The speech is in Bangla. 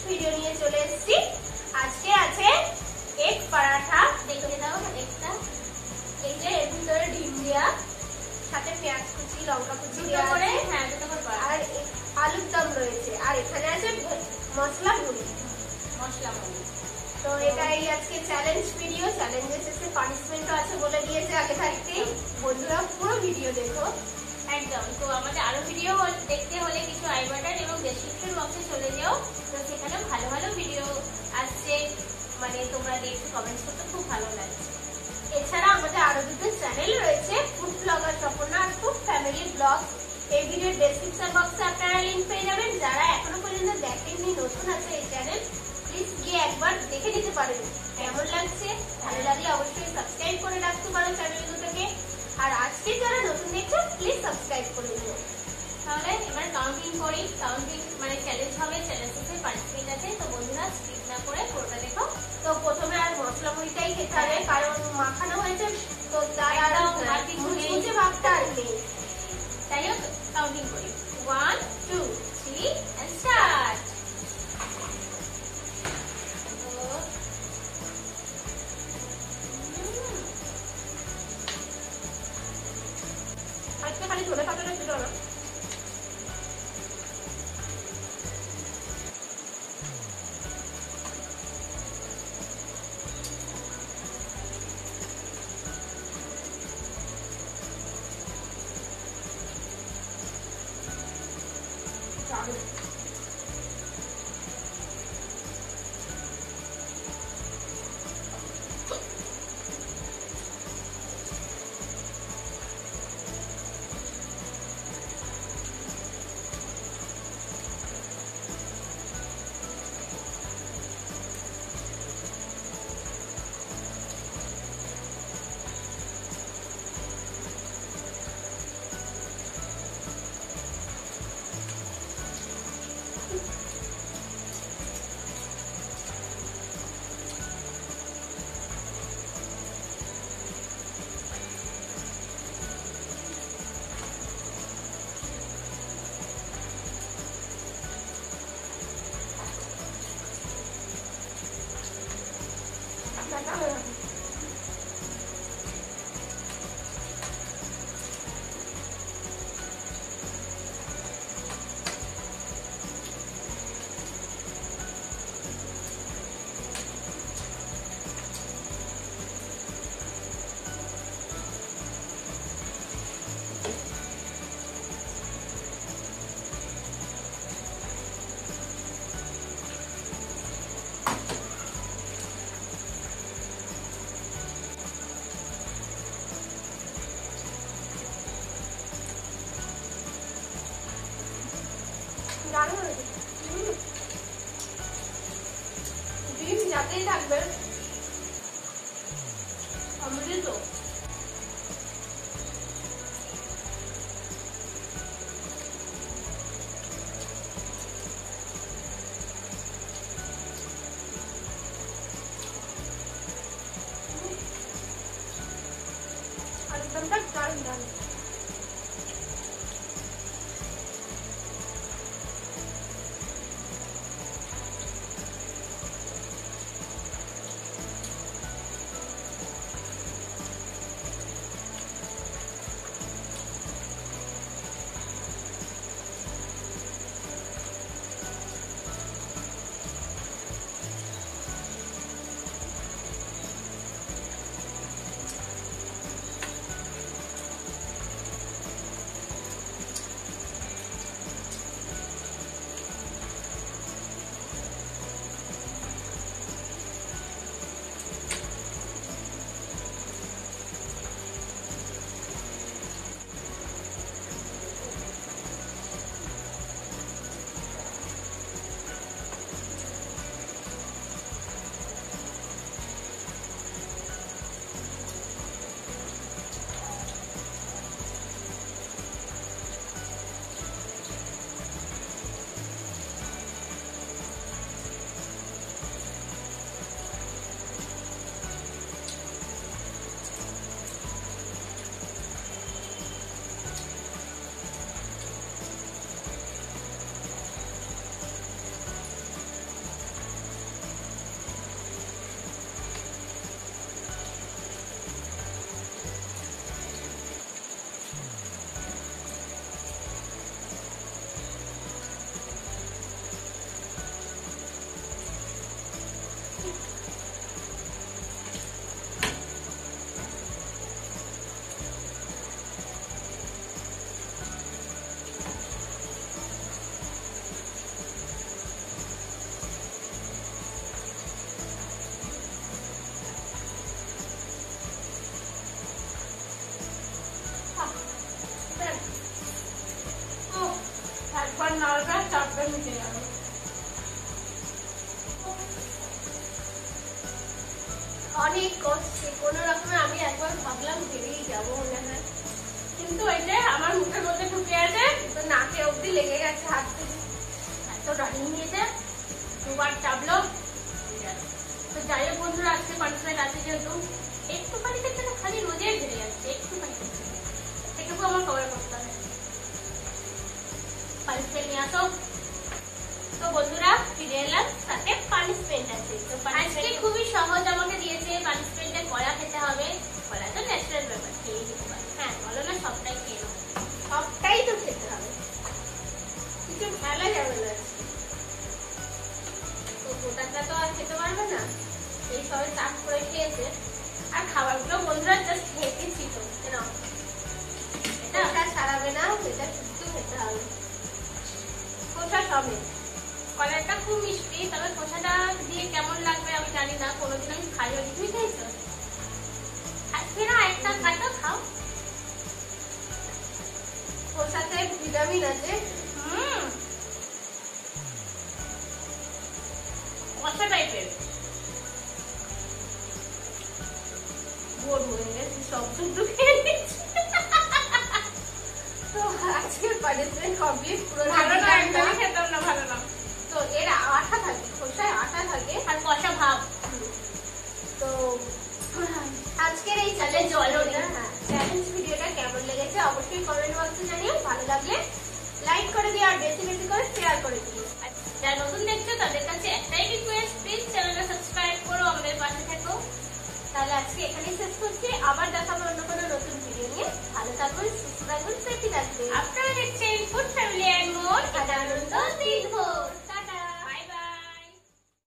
ভিডিও নিয়ে চলে এসেছি। আজকে আছে এগ পরাঠা, দেখে দাও একটা। এই যে এর ভিতরে ডিম দেওয়া, সাথে পেঁয়াজ কুচি, লঙ্কা কুচি দেওয়া করে, হ্যাঁ দুটো করে, আর আলুর দম রয়েছে, আর এখানে আছে মশলা মুড়ি। তো এটাই আজকে চ্যালেঞ্জ ভিডিও। চ্যালেঞ্জের শেষে পানিশমেন্টও আছে বলে দিয়েছে আগে থাকতেই। বন্ধুরা পুরো ভিডিও দেখো একদম। তো আমাদের আরো ভিডিও দেখতে হলে কিছু আই বাটন এবং ডেসক্রিপশন বক্সে চলে যাও, তো সেখানে ভালো ভালো ভিডিও আসছে, মানে তোমরা দেখে কমেন্টস করতে খুব ভালো লাগছে। এছাড়া আমাদের আরো দুটো চ্যানেল রয়েছে, ফুড ব্লগার স্বপ্না আর ফুড ফ্যামিলি ব্লগ। এই ভিডিওর ডেসক্রিপশন বক্সে আপনারা লিংক পেয়ে যাবেন। যারা এখনো পর্যন্ত দেখেননি, নতুন আছে এই চ্যানেল, প্লিজ গিয়ে একবার দেখে নিতে পারেন কেমন লাগছে। ভালো লাগলে অবশ্যই সাবস্ক্রাইব করে রাখতে পারো চ্যানেল দুটোকে। আর আজকে যারা নতুন দেখছো প্লিজ সাবস্ক্রাইব করে দিও। তাহলে এবার কাউন্টিং করি। কাউন্টিং মানে চ্যালেঞ্জ হবে, চ্যালেঞ্জ শেষে পানিশমেন্ট আছে। তো বন্ধুরা স্কিপ না করে পুরোটা দেখো। তো প্রথমে আর মশলা মুড়িটাই খেতে হবে, কারণ মাখানো হয়েছে তো তার আর মুচমুচে ভাবটা আর নেই। তাই হোক কাউন্টিং করি, 1 2 3 and start. আজকে খালি ধরে পাতাটা ছিল না। ডিম যাতেই থাকবে অমৃত। একদমটা দারুণ দারুণ। তারপর নাড়াটা চাপটা মিটে যাবে। অনেক কষ্টে কোনো রকমে আমি একবার ভাবলাম বেরিয়ে যাবো মনে হয়, কিন্তু ওই যে আমার মুখের মধ্যে ঢুকে আছে, তো নাকে অব্দি লেগে গেছে হাত থেকে, এত রানিং নিয়েছে, দুবার চাপলো। তো যাই হোক বন্ধুরা, আজকে পানিশমেন্ট আছে যেহেতু একটুখানি ক্ষেত্রে খালি রোজে ঘিরে যাচ্ছে, একটুখানি এটুকু আমার কভার করতে হবে। পানিশমেন্ট নিয়ে আসো। তো বন্ধুরা ফিরে এলাম, সাথে পানিশমেন্ট আছে। তো আজকে খুবই সহজ আমাকে দিয়েছে পানিশমেন্টে, কলা খেতে হবে। কলা তো ন্যাচারাল ব্যাপার, খেয়ে যেতে পারে। হ্যাঁ বলো না, সবটাই খেয়ে নাও, সবটাই তো খেতে হবে, কিছু ফেলা যাবে না। তো গোটাটা তো আর খেতে পারবে না, এই সবাই চাপ করে খেয়েছে। আর খাবারগুলো বন্ধুরা জাস্ট খেতেছি তো, এটা ছাড়াবে না, এটা শুধু খেতে হবে খোসা সমেত। কলাটা খুব মিষ্টি, তবে খোসাটা দিয়ে কেমন লাগবে আমি জানি না, কোনোদিন আমি খাইও নি। তুমি খাইছো? আজকে না একটা খাটো খাও, খোসাতে ভিটামিন আছে। কষা টাইপের বোর হয়ে গেছে, সব শুদ্ধ খেয়ে নিচ্ছি। তো আজকের পানিশমেন্ট কমপ্লিট। পুরো ভালো না, একদমই খেতাম না, ভালো না। তো এর আঠা থাকে, খোসায় আঠা থাকে আর কষা ভাব। তো আজকের এই চ্যালেঞ্জ ভিডিওটা কেমন লেগেছে অবশ্যই কমেন্ট বক্সে জানিও। ভালো লাগলে লাইক করে দিও আর বেশি বেশি করে শেয়ার করে দিও। যারা নতুন দেখছো তাদের কাছে একটাই রিকোয়েস্ট, প্লিজ চ্যানেলটা সাবস্ক্রাইব করো, আমাদের পাশে থেকো। তাহলে আজকে এখানেই শেষ করছি, আবার দেখাবো অন্য কোনো নতুন ভিডিও নিয়ে। ভালো থাকবেন, সুস্থ থাকবেন, সেফটি থাকবেন। আপনারা দেখছেন